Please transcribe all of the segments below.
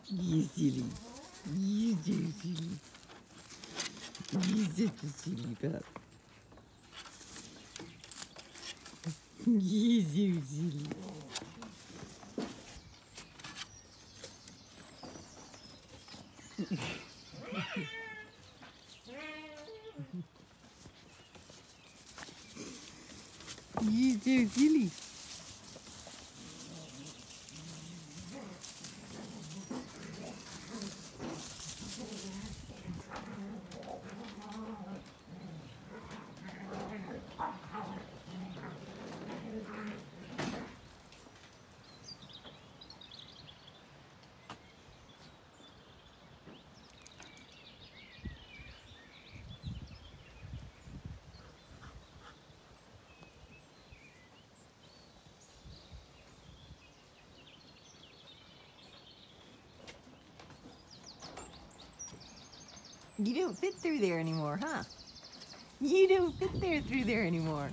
You silly. You so silly. You such a silly pup. You so silly. You so silly. You don't fit through there anymore, huh? You don't fit through there anymore.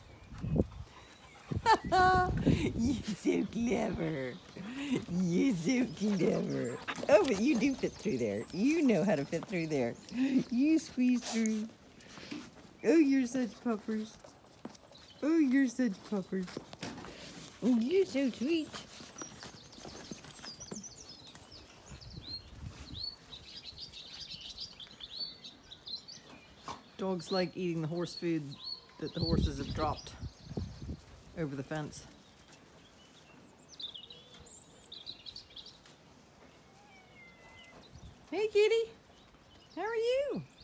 You're so clever. You're so clever. Oh, but you do fit through there. You know how to fit through there. You squeeze through. Oh, you're such puppers. Oh, you're such puppers. Oh, you're so sweet. Dogs like eating the horse food that the horses have dropped over the fence. Hey, kitty. How are you?